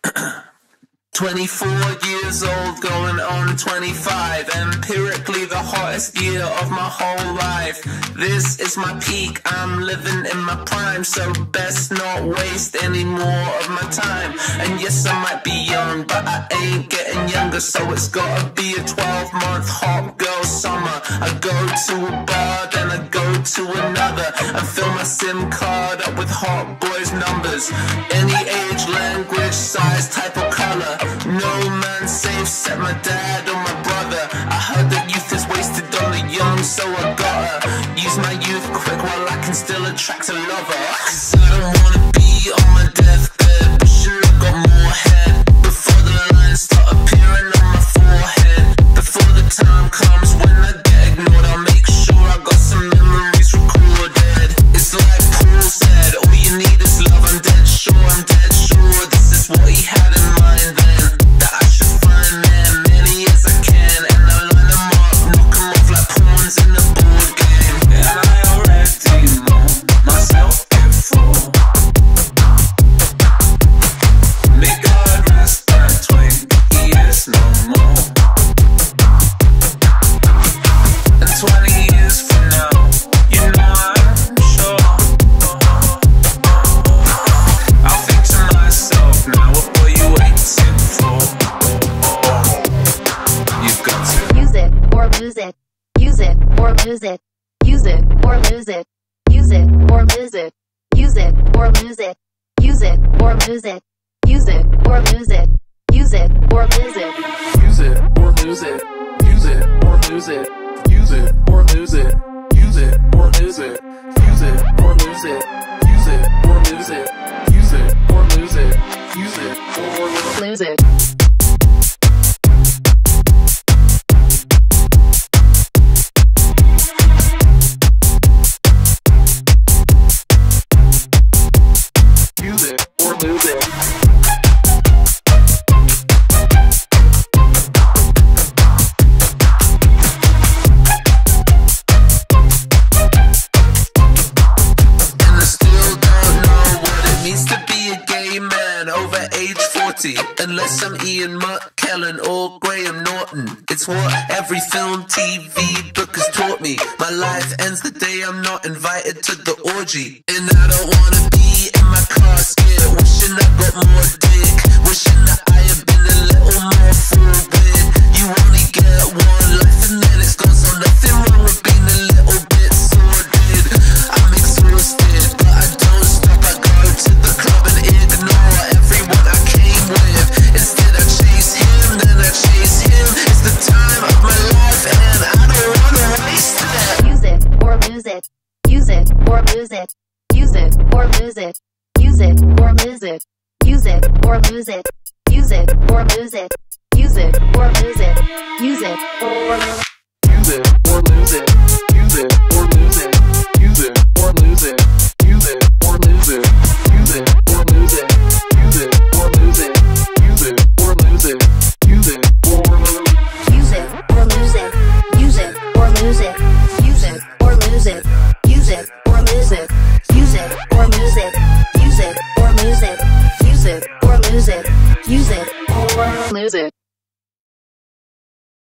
24 years old, going on 25. Empirically the hottest year of my whole life. This is my peak, I'm living in my prime, so best not waste any more of my time. And yes, I might be young, but I ain't getting younger, so it's gotta be a 12-month hot girl summer. I go to a bar, then I go to another, and fill my SIM card up with hot boys' numbers. Any age, language, size, type or color. No man safe except my dad or my brother. I heard that youth is wasted on the young, so I gotta use my youth quick while I can still attract a lover. Cause I don't wanna be on my deathbed, wishing I got more head before the lines start appearing on my forehead. Before the time comes when I get ignored, I'll make sure I got some memories recorded. It's like Paul said, all you need is love. I'm dead sure this is what he had in mind then. That I should find them many as I can, and I'll line them up, knock them off like pawns in a board game. And I already know myself before. May God rest that twain, he is no more. And 20 years from now, you know I'm sure I'll think to myself now, what were you waiting for? You've got to use it or lose it. Use it or lose it. Use it or lose it. Use it or lose it. Use it or lose it. Use it or lose it. Use it or lose it. Use it or lose it. use it or lose it. Use it or lose it. Use it or lose it. Use it or lose it. Use it or lose it. Use it or lose it. Use it or lose it. Use it or Lose it. use it or lose it. And I still don't know what it means to be a gay man over age 40, unless I'm Ian McKellen or Graham Norton. It's what every film, TV, book has taught me. My life ends the day I'm not invited to the orgy. And I don't wanna be in my casket, wishing I got more dick, wishing that I had been a little more forward. You only get one life and then it's gone, so nothing wrong with being a little bit sordid. I'm exhausted, but I don't stop. I go to the club and ignore everyone I came with. Instead I chase him, then I chase him. It's the time of my life and I don't wanna waste it. Use it or lose it. Use it or lose it. Use it or lose it. Use it or lose it. Use it or lose it. Use it or lose it. Use it or lose it. Use it or lose it. Use it or lose it. Use it or lose it. Use it or lose it. Use it or lose it. Use it or lose it. Use it or lose it. Use it or lose it. Use it or lose it. Use it or lose it. Use it or lose it.